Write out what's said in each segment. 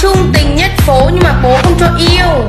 chung tình nhất phố nhưng mà bố không cho yêu.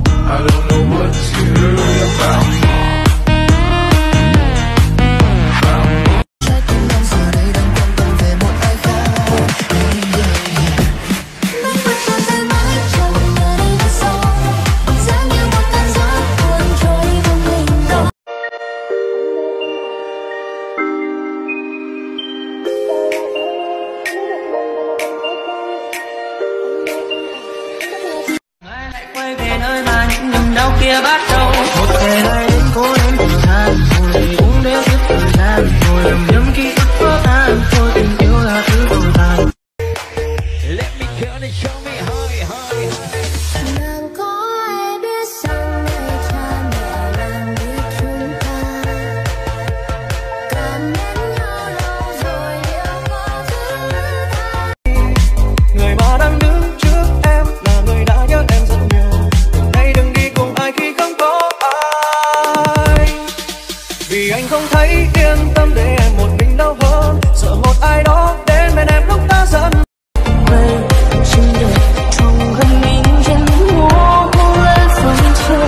Nơi mà những niềm đau kia bắt đầu, một ngày lại đến cố đến thời gian, ngồi uống đeo giết thời gian, ngồi lầm nhầm ký ức vỡ tan, thôi tình yêu là thứ vội vàng. Let me come and show me hơi. Nàng có ai biết rằng ngày cha mẹ làm đi chúng ta cảm nhận nhau lâu rồi yêu có thứ tha. Người mà đang đứng trước em là người đã nhớ em rất nhiều. Đừng đi cùng ai khi không có ai, vì anh không thấy yên tâm để em một mình đau hơn, sợ một ai đó đến bên em lúc ta giận. 真的痛很明显，模糊了分寸。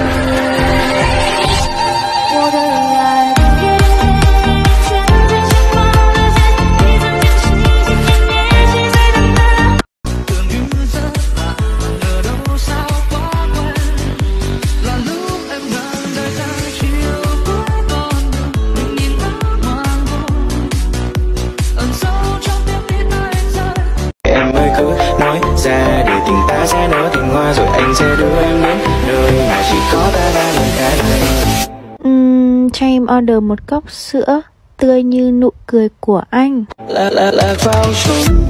我的爱全在心房的线，一张件事情千年谁在等待。 Tưởng như rất là ở đâu sao quá quen, là lúc em gần đời ta chiều cuối con đường mình nhìn ta hoang hôn, ẩn sâu trong tim biết ta em rơi. Em ơi cứ nói ra để tình ta sẽ nở tình hoa, rồi anh sẽ đưa em đến nơi mà chỉ có ta đang ở cái này. Cho em order một cốc sữa tươi như nụ cười của anh. Lạc vào chúng